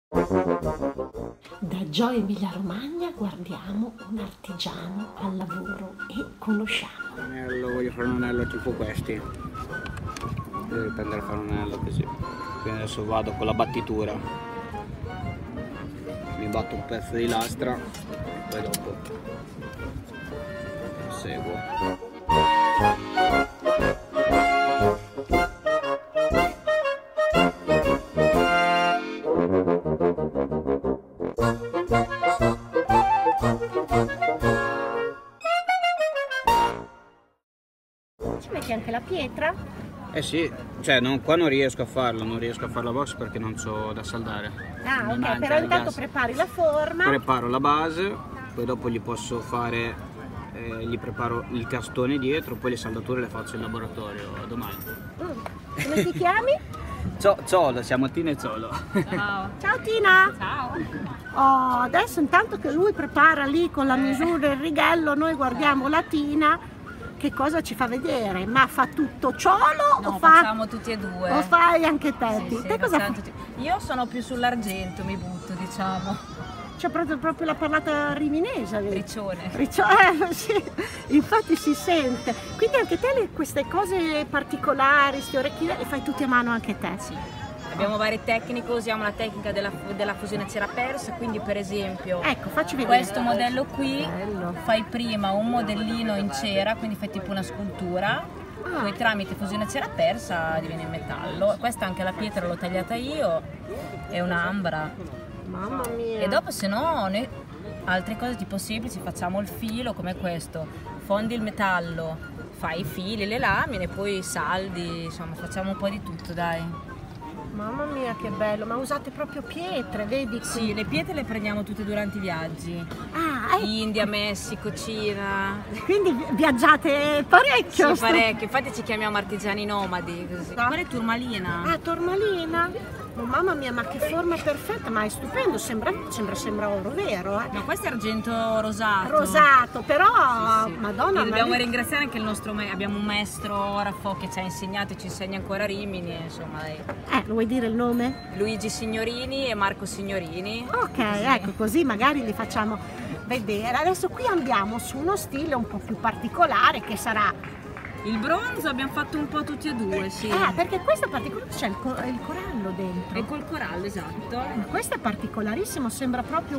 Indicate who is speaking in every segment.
Speaker 1: Da Gio Emilia Romagna guardiamo un artigiano al lavoro e conosciamo.
Speaker 2: Voglio fare un anello tipo questi. Devo riprendere a fare un anello così. Quindi adesso vado con la battitura. Mi batto un pezzo di lastra e poi dopo seguo.
Speaker 1: Ci metti anche la pietra?
Speaker 2: Eh sì, cioè qua non riesco a farlo, non riesco a farla box perché non so da saldare.
Speaker 1: Ah,
Speaker 2: Non
Speaker 1: ok,
Speaker 2: ha
Speaker 1: però
Speaker 2: il
Speaker 1: intanto
Speaker 2: gas.
Speaker 1: prepari la forma.
Speaker 2: Preparo la base, poi dopo gli posso fare, gli preparo il castone dietro, poi le saldature le faccio in laboratorio domani.
Speaker 1: Come ti chiami?
Speaker 2: Zolo, siamo Tina e Zolo.
Speaker 3: Ciao.
Speaker 1: Ciao Tina!
Speaker 3: Ciao.
Speaker 1: Oh, adesso intanto che lui prepara lì con la misura e il righello, noi guardiamo la Tina che cosa ci fa vedere, ma fa tutto ciolo
Speaker 3: No,
Speaker 1: o fa...
Speaker 3: facciamo tutti e due.
Speaker 1: O fai anche te?
Speaker 3: Sì, sì,
Speaker 1: Te cosa
Speaker 3: facciamo
Speaker 1: fai?
Speaker 3: Io sono più sull'argento, mi butto, diciamo.
Speaker 1: C'è proprio la parlata riminese, vedi?
Speaker 3: Riccione.
Speaker 1: Sì, infatti si sente. Quindi anche te queste cose particolari, queste orecchine, le fai tutte a mano anche te?
Speaker 3: Sì. Abbiamo varie tecniche, usiamo la tecnica della fusione cera persa, quindi per esempio
Speaker 1: Ecco, facci vedere.
Speaker 3: questo modello qui
Speaker 1: Bello.
Speaker 3: fai prima un modellino in cera, quindi fai tipo una scultura, poi tramite fusione cera persa diviene in metallo. Questa anche la pietra l'ho tagliata io, è un'ambra.
Speaker 1: Mamma mia.
Speaker 3: E dopo se no noi altre cose tipo semplici, facciamo il filo come questo, fondi il metallo, fai i fili, le lamine, poi saldi, insomma facciamo un po' di tutto, dai.
Speaker 1: Mamma mia che bello, ma usate proprio pietre, vedi qui?
Speaker 3: Sì, le pietre le prendiamo tutte durante i viaggi.
Speaker 1: Ah,
Speaker 3: India, Messico, Cina.
Speaker 1: quindi viaggiate parecchio.
Speaker 3: Sì, parecchio, infatti ci chiamiamo artigiani nomadi così. Quella è turmalina.
Speaker 1: Ah, tormalina. Oh, mamma mia, ma che forma perfetta, ma è stupendo, sembra oro vero,
Speaker 3: No, questo è argento rosato.
Speaker 1: Rosato, però,
Speaker 3: Sì, sì.
Speaker 1: madonna,
Speaker 3: E dobbiamo
Speaker 1: ma...
Speaker 3: ringraziare anche il nostro abbiamo un maestro Raffò che ci ha insegnato e ci insegna ancora a Rimini, insomma, dai.
Speaker 1: Lo vuoi dire il nome?
Speaker 3: Luigi Signorini e Marco Signorini.
Speaker 1: Ok, ecco, così magari li facciamo vedere. Adesso qui andiamo su uno stile un po' più particolare che sarà...
Speaker 3: Il bronzo abbiamo fatto un po' tutti e due, sì.
Speaker 1: perché questo è particolare, c'è il corallo dentro.
Speaker 3: E col corallo, esatto.
Speaker 1: Ma questo è particolarissimo, sembra proprio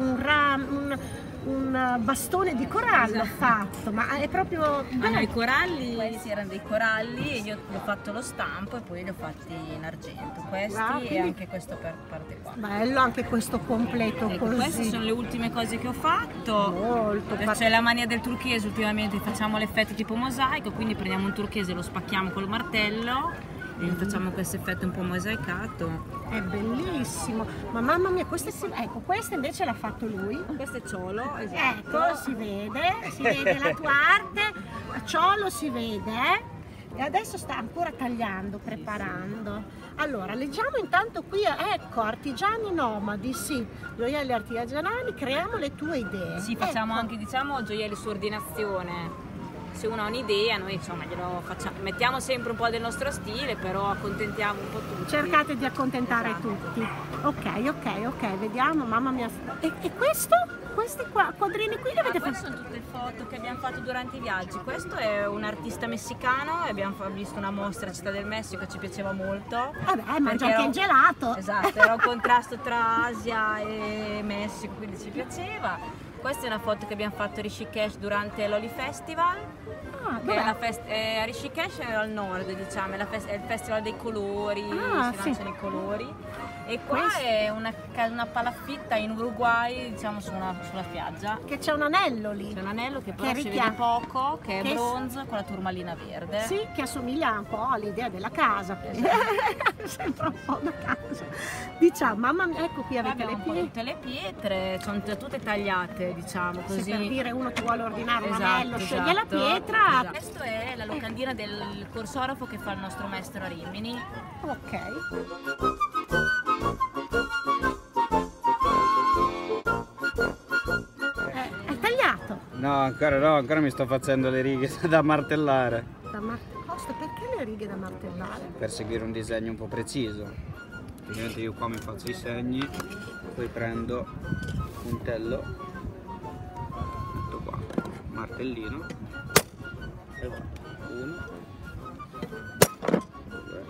Speaker 1: un bastone di corallo fatto, ma è proprio bello.
Speaker 3: I coralli, questi erano dei coralli e io ho fatto lo stampo e poi li ho fatti in argento. Questi
Speaker 1: Quindi...
Speaker 3: e anche questo per parte qua.
Speaker 1: Bello anche questo completo
Speaker 3: Ecco,
Speaker 1: così.
Speaker 3: queste sono le ultime cose che ho fatto.
Speaker 1: Molto
Speaker 3: C'è la mania del turchese, ultimamente facciamo l'effetto tipo mosaico, quindi prendiamo un turchese, lo spacchiamo col martello e facciamo questo effetto un po' mosaicato.
Speaker 1: È bellissimo, ma mamma mia, ecco, questo invece l'ha fatto lui.
Speaker 3: Questo è ciolo, esatto.
Speaker 1: Ecco, si vede la tua arte, a ciolo si vede, e adesso sta ancora tagliando, preparando. Allora, leggiamo intanto qui, ecco, artigiani nomadi, sì, gioielli artigianali, creiamo le tue idee.
Speaker 3: Sì, facciamo
Speaker 1: Ecco.
Speaker 3: anche, diciamo, gioielli su ordinazione. Se uno ha un'idea, noi insomma glielo facciamo, mettiamo sempre un po' del nostro stile, però accontentiamo un po' tutti.
Speaker 1: Cercate di accontentare
Speaker 3: Esatto.
Speaker 1: tutti. Ok, vediamo, mamma mia. E questo? Questi quadrini qui li avete
Speaker 3: Queste
Speaker 1: fatti?
Speaker 3: sono tutte foto che abbiamo fatto durante i viaggi. Questo è un artista messicano e abbiamo visto una mostra a Città del Messico, ci piaceva molto.
Speaker 1: Vabbè, mangia
Speaker 3: Perché
Speaker 1: anche il gelato.
Speaker 3: Esatto, era un contrasto tra Asia e Messico, quindi ci piaceva. Questa è una foto che abbiamo fatto a Rishikesh durante l'Holi Festival.
Speaker 1: Ah,
Speaker 3: Che è
Speaker 1: dov'è?
Speaker 3: a Rishikesh è al nord, diciamo, è il festival dei colori,
Speaker 1: Ah,
Speaker 3: si
Speaker 1: sì.
Speaker 3: lanciano i colori. E qua
Speaker 1: Questo.
Speaker 3: è una palafitta in Uruguay, diciamo sulla spiaggia.
Speaker 1: Che c'è un anello lì.
Speaker 3: C'è un anello che però si
Speaker 1: richiama-
Speaker 3: vede poco, che è
Speaker 1: che-
Speaker 3: bronzo con la turmalina verde.
Speaker 1: Sì, che assomiglia un po' all'idea della casa.
Speaker 3: Esatto.
Speaker 1: Sembra un po' da casa. Diciamo, mamma mia, ecco qui
Speaker 3: Qua
Speaker 1: avete
Speaker 3: abbiamo
Speaker 1: le
Speaker 3: un po'
Speaker 1: pietre.
Speaker 3: tutte le pietre, sono tutte tagliate, diciamo
Speaker 1: Se
Speaker 3: così.
Speaker 1: per dire uno che vuole ordinare un
Speaker 3: Esatto,
Speaker 1: anello, sceglie la
Speaker 3: esatto,
Speaker 1: pietra.
Speaker 3: esatto. Questa è la locandina del corsorafo che fa il nostro maestro a Rimini.
Speaker 1: Ok. È tagliato.
Speaker 2: No, ancora mi sto facendo le righe da martellare.
Speaker 1: Costa, perché le righe da martellare?
Speaker 2: Per seguire un disegno un po' preciso. Ovviamente io qua mi faccio i segni Poi prendo puntello, metto qua, martellino e va. 1, 2,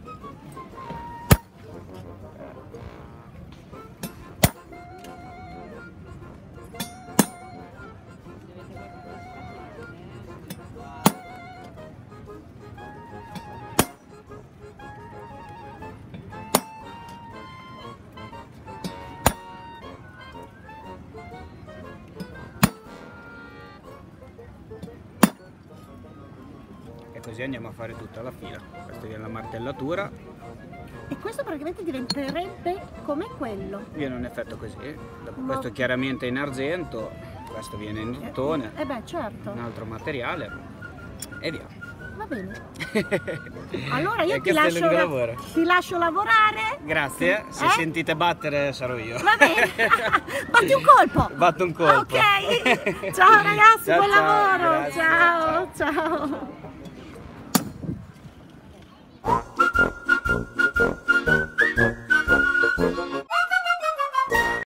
Speaker 2: così andiamo a fare tutta la fila. Questa viene la martellatura,
Speaker 1: E questo praticamente diventerebbe come quello.
Speaker 2: viene un effetto così. Dopo questo chiaramente in argento, questo viene in ottone,
Speaker 1: Eh beh, certo.
Speaker 2: un altro materiale e via.
Speaker 1: Va bene. Allora io
Speaker 2: E questo è il lungo lavoro.
Speaker 1: ti lascio lavorare.
Speaker 2: Grazie, se sentite battere sarò io.
Speaker 1: Va bene. Batti un colpo.
Speaker 2: Batto un colpo.
Speaker 1: Ok. Ciao ragazzi,
Speaker 2: Ciao,
Speaker 1: buon
Speaker 2: ciao,
Speaker 1: lavoro.
Speaker 2: grazie,
Speaker 1: Ciao, ciao.